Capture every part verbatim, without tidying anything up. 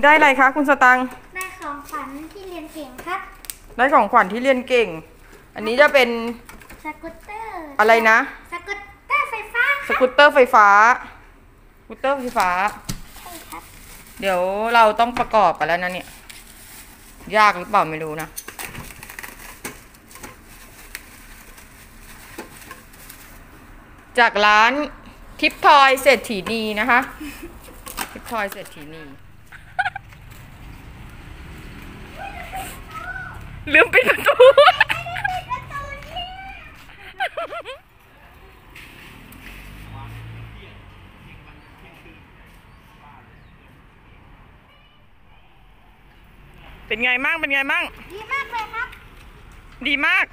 ได้อะไรคะคุณสตังได้ของขวัญที่เรียนเก่งครับได้ของขวัญที่เรียนเก่งอันนี้จะเป็นสกูตเตอร์อะไรนะสกูตเตอร์ไฟฟ้าสกูตเตอร์ไฟฟ้าสกูตเตอร์ไฟฟ้าใช่ครับเดี๋ยวเราต้องประกอบกันแล้วนะเนี่ยยากหรือเปล่าไม่รู้นะจากร้านทิปทอยเศรษฐีนีนะคะทิปทอยเศรษฐีนีลืมปิดประตูเป็นไงมั่งเป็นไงมั่งดีมากเลยครับดีมาก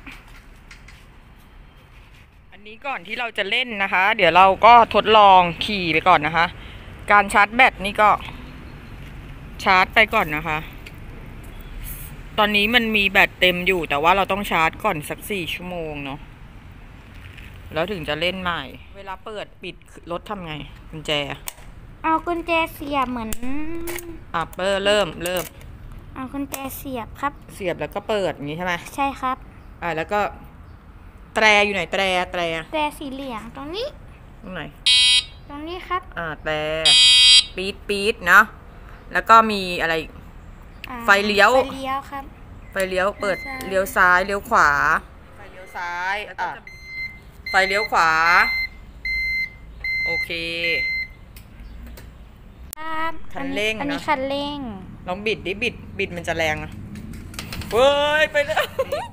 อันนี้ก่อนที่เราจะเล่นนะคะเดี๋ยวเราก็ทดลองขี่ไปก่อนนะคะการชาร์จแบตนี่ก็ชาร์จไปก่อนนะคะตอนนี้มันมีแบตเต็มอยู่แต่ว่าเราต้องชาร์จก่อนสักสี่ชั่วโมงเนาะแล้วถึงจะเล่นใหม่เวลาเปิดปิดรถทำไงกุญแจเอากุญแจเสียบเหมือนอ่ะเปิดเริ่มเริ่มเอากุญแจเสียบครับเสียบแล้วก็เปิดอย่างนี้ใช่ไหมใช่ครับอ่ะแล้วก็แตรอยู่ไหนแตรแตรแตรสีเหลืองตรงนี้ตรงไหนตรงนี้ครับอ่าแตรปี๊ดปี๊ดเนาะแล้วก็มีอะไรไฟเลี้ยวไฟเลี้ยวครับไฟเลี้ยวเปิดเลี้ยวซ้ายเลี้ยวขวาไฟเลี้ยวซ้ายอ่ะไฟเลี้ยวขวาโอเคครับคันเร่งนะอันนี้คันเร่งลองบิดดิบิดบิดมันจะแรงนะเว้ยไปเลย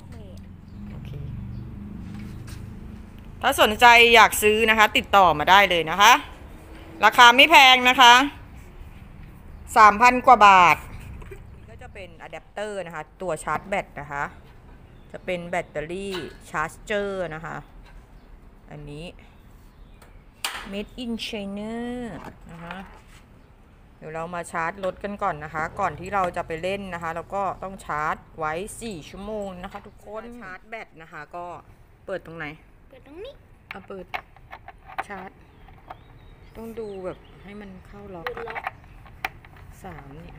ถ้าสนใจอยากซื้อนะคะติดต่อมาได้เลยนะคะราคาไม่แพงนะคะสามพันกว่าบาทนี่ก็จะเป็นอะแดปเตอร์นะคะตัวชาร์จแบตนะคะจะเป็นแบตเตอรี่ชาร์จเจอร์นะคะอันนี้ made in China นะคะเดี๋ยวเรามาชาร์จรถกันก่อนนะคะก่อนที่เราจะไปเล่นนะคะแล้วก็ต้องชาร์จไว้สี่ชั่วโมงนะคะทุกคนชาร์จแบตนะคะก็เปิดตรงไหนเปิดตรงนี้เอาเปิดชาร์จต้องดูแบบให้มันเข้าล็อกสามเนี่ย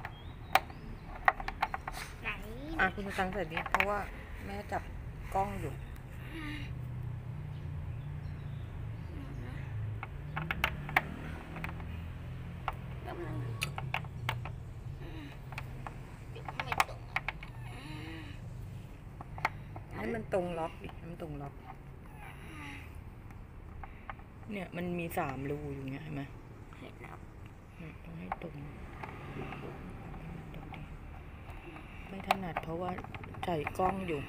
อ่ะคุณตังใส่ดิเพราะว่าแม่จับกล้องอยู่ให้มันตรงล็อกดิให้มันตรงล็อกเนี่ยมันมีสามรูอยู่เงี้ยเห็นไหมต้องให้ตรงไม่ถนัดเพราะว่าใส่กล้องอยู่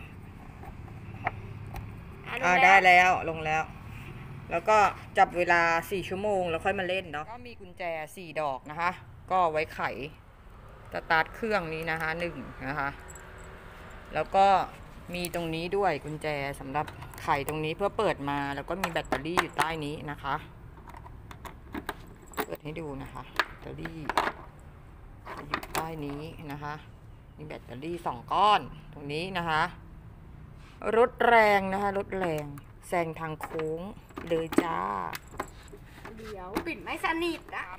อ่าได้แล้วลงแล้วแล้วก็จับเวลาสี่ชั่วโมงแล้วค่อยมาเล่นเนาะก็มีกุญแจสี่ดอกนะคะก็ไว้ไขสตาร์ทเครื่องนี้นะคะหนึ่งนะคะแล้วก็มีตรงนี้ด้วยกุญแจสำหรับไขตรงนี้เพื่อเปิดมาแล้วก็มีแบตเตอรี่อยู่ใต้นี้นะคะเปิดให้ดูนะคะแบตเตอรี่อยู่ใต้นี้นะคะมีแบตเตอรี่สองก้อนตรงนี้นะคะรถแรงนะคะรถแรงแซงทางโค้งเลยจ้าเดี๋ยวปิดไม่สนิทนะ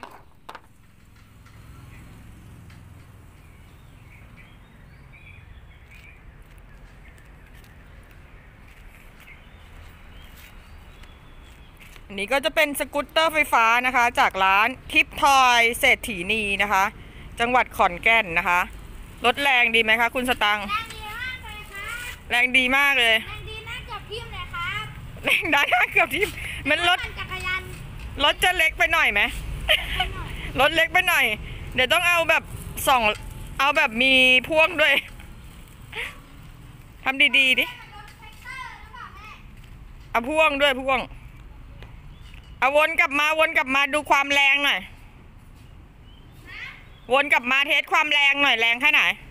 อันนี้ก็จะเป็นสกูตเตอร์ไฟฟ้านะคะจากร้านทิปทอยเศรษฐีนีนะคะจังหวัดขอนแก่นนะคะรถแรงดีไหมคะคุณสตังแรงดีมากเลยแรงดีน่าเกือบทิ่มเลยครับแรงได้น่าเกือบทิ่มมันรถจักรยานรถจะเล็กไปหน่อยไหมรถเล็กไปหน่อยเดี๋ยวต้องเอาแบบสองเอาแบบมีพ่วงด้วยทำดีๆดิเอาพ่วงด้วยพ่วงเอาวนกลับมาวนกลับมาดูความแรงหน่อยวนกลับมาเทสความแรงหน่อยแรงแค่ไหน